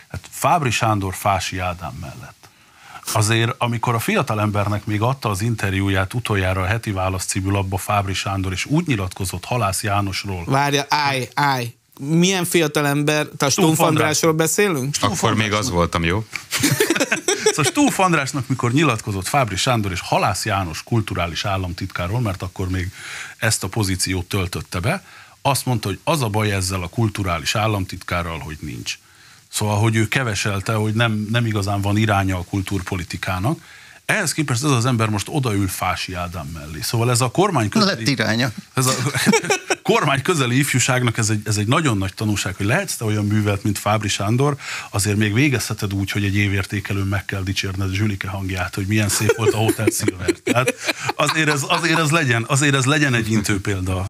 Hát Fábry Sándor Fási Ádám mellett. Azért, amikor a fiatalembernek még adta az interjúját utoljára a Heti Válasz című lapba Fábry Sándor, és úgy nyilatkozott Halász Jánosról. Várja, állj! Milyen fiatalember? Te a Stumpf Andrásról beszélünk? Akkor még az voltam, jó? Szóval Stumpf Andrásnak, mikor nyilatkozott Fábry Sándor és Halász János kulturális államtitkárról, mert akkor még ezt a pozíciót töltötte be, azt mondta, hogy az a baj ezzel a kulturális államtitkárral, hogy nincs. Szóval, hogy ő keveselte, hogy nem igazán van iránya a kultúrpolitikának. Ehhez képest ez az ember most odaül Fási Ádám mellé. Szóval ez a kormány közeli... Lett iránya. Ez a kormány közeli ifjúságnak ez egy nagyon nagy tanulság, hogy lehetsz te olyan művelt, mint Fábry Sándor, azért még végezheted úgy, hogy egy évértékelőn meg kell dicsérned Zsülike hangját, hogy milyen szép volt a Hotel Silver. Tehát azért ez legyen egy intő példa.